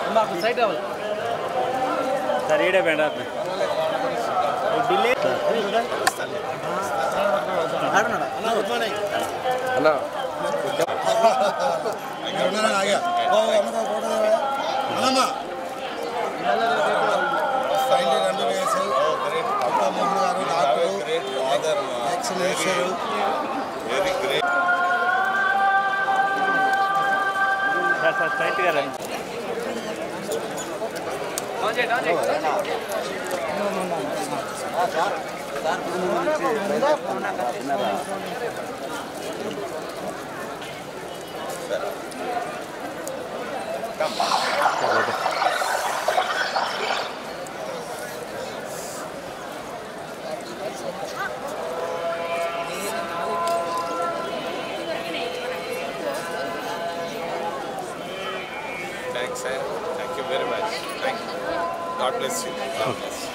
Site రావాలి sir ఈడే బెండ ఢిల్లీ సార్ సైట్ గారు Thanks, sir. Thank you very much. Thank you. God bless you. God bless you.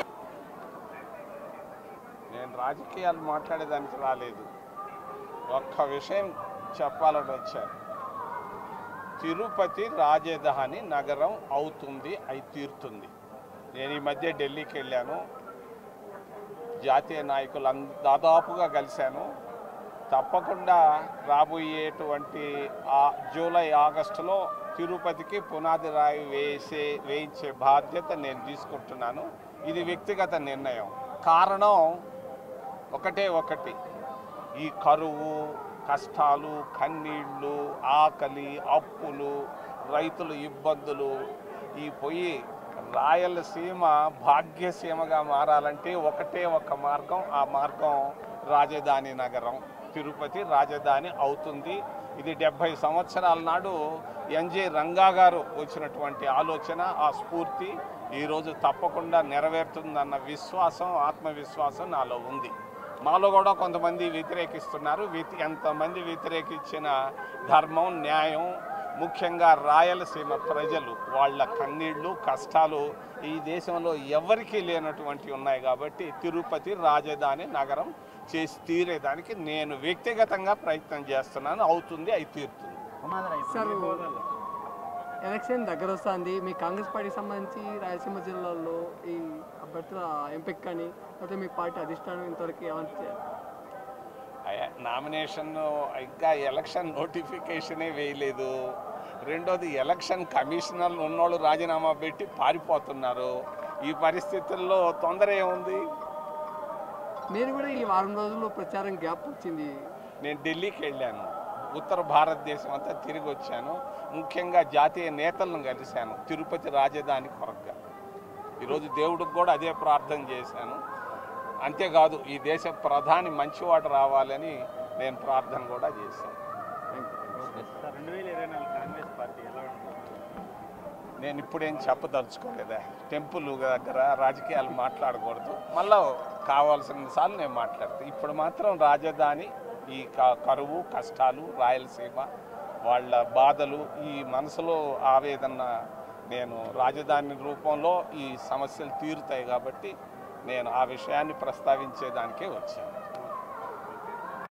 నేను రాజకీయాలు మాట్లాడేదానికి రాలేదు. ఒక్క విషయం చెప్పాలని వచ్చాను. తిరుపతి రాజధాని నగరం అవుతుంది, అయి తీరుతుంది. నేను ఈ మధ్య ఢిల్లీకి వెళ్ళాను. జాతీయ నాయకులు దాదాపుగా కలిశాను. తప్పకుండా రాబోయేటువంటి జూలై ఆగస్టులో తిరుపతికి పునాది రాయి వేయించే బాధ్యత నేను తీసుకుంటున్నాను. ఇది వ్యక్తిగత నిర్ణయం. కారణం ఒకటి, ఈ కరువు, కష్టాలు, కన్నీళ్ళు, ఆకలి, అప్పులు, రైతుల ఇబ్బందులు, ఈ పోయి రాయలసీమ భాగ్యసీమగా మారాలంటే ఒకటే ఒక మార్గం. ఆ మార్గం రాజధాని నగరం. తిరుపతి రాజధాని అవుతుంది. ఇది 70 సంవత్సరాల నాడు ఎన్జే రంగా గారు వచ్చినటువంటి ఆలోచన, ఆ స్ఫూర్తి ఈరోజు తప్పకుండా నెరవేరుతుందన్న విశ్వాసం, ఆత్మవిశ్వాసం నాలో ఉంది. మాలో కూడా కొంతమంది వ్యతిరేకిస్తున్నారు. ఎంతమంది వ్యతిరేకించిన ధర్మం, న్యాయం, ముఖ్యంగా రాయలసీమ ప్రజలు వాళ్ళ కన్నీళ్ళు, కష్టాలు ఈ దేశంలో ఎవరికీ లేనటువంటి ఉన్నాయి. కాబట్టి తిరుపతి రాజధాని నగరం చేసి తీరేదానికి నేను వ్యక్తిగతంగా ప్రయత్నం చేస్తున్నాను. అవుతుంది, అయి తీరుతుంది. సార్, ఎలక్షన్ దగ్గర వస్తుంది. మీ కాంగ్రెస్ పార్టీకి సంబంధించి రాయలసీమ జిల్లాలో ఈ అభ్యర్థుల ఎంపిక కానీ లేకపోతే మీ పార్టీ అధిష్టానం ఇంతవరకు ఏమంటే నామినేషన్ ఇంకా ఎలక్షన్ నోటిఫికేషనే వేయలేదు. రెండోది, ఎలక్షన్ కమిషనర్లు ఉన్నోళ్ళు రాజీనామా పెట్టి పారిపోతున్నారు. ఈ పరిస్థితుల్లో తొందర ఏముంది? నేను కూడా ఈ వారం రోజుల్లో ప్రచారం గ్యాప్ వచ్చింది. నేను ఢిల్లీకి వెళ్ళాను. ఉత్తర భారతదేశం అంతా తిరిగి వచ్చాను. ముఖ్యంగా జాతీయ నేతలను కలిశాను తిరుపతి రాజధాని కొరగా. ఈరోజు దేవుడికి కూడా అదే ప్రార్థన చేశాను. అంతేకాదు, ఈ దేశ ప్రధాని మంచివాడు రావాలని నేను ప్రార్థన కూడా చేశాను. 2024 కాంగ్రెస్ పార్టీ ఎలా ఉంటుంది? నేను ఇప్పుడేం చెప్పదలుచుకోలేదా. టెంపుల్ దగ్గర రాజకీయాలు మాట్లాడకూడదు. మళ్ళీ కావాల్సిన సార్లు నేను మాట్లాడతాను. ఇప్పుడు మాత్రం రాజధాని, ఈ కరువు, కష్టాలు, రాయలసీమ వాళ్ళ బాధలు, ఈ మనసులో ఆవేదన, నేను రాజధాని రూపంలో ఈ సమస్యలు తీరుతాయి కాబట్టి నేను ఆ విషయాన్ని ప్రస్తావించేదానికే వచ్చాను.